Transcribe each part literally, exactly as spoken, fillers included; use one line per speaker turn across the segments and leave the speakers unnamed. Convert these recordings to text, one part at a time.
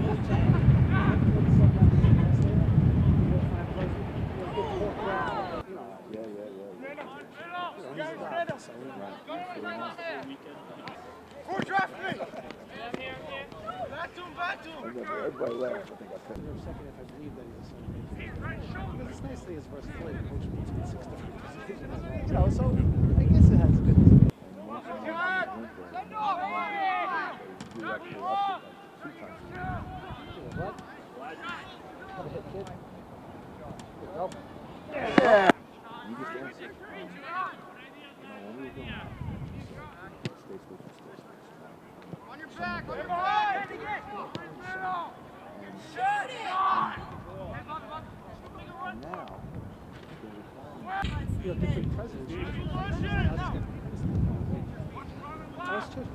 Everybody laughed. I think I cut him. Second, if I believe that he's a son. Because it's nice that his versatility coach me in six different positions. You know, so I guess it has good. What? How to hit kid? Good help. Yeah. You just answer. You know, when we were doing stay switching, stay switching. On your back, on your back! Shoot it! And now, you have different presidents. That's true.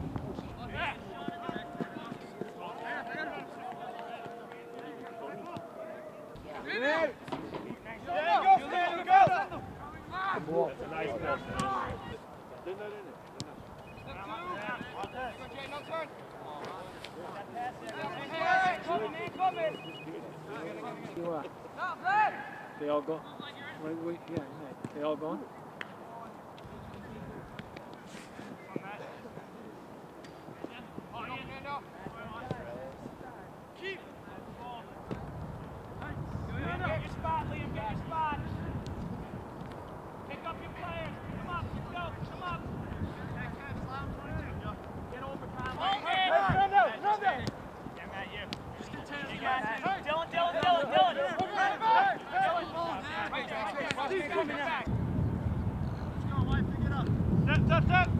Yeah. Yeah, go, go, go! Good ball. That's a nice ball. Didn't that in it? No turn. They all go. Wait, wait, yeah, they all gone? Keep. Get your spot, Liam. Get your spot. Pick up your players. Come up. Let's go. Come up. Get over, Conley. Hey, run down. Run down. Yeah, Matt, you. Just continue. You got it. Dylan, Dylan, Dylan, Dylan. Dylan. He's coming back. Let's go, Mike. Pick it up. Step, step, step.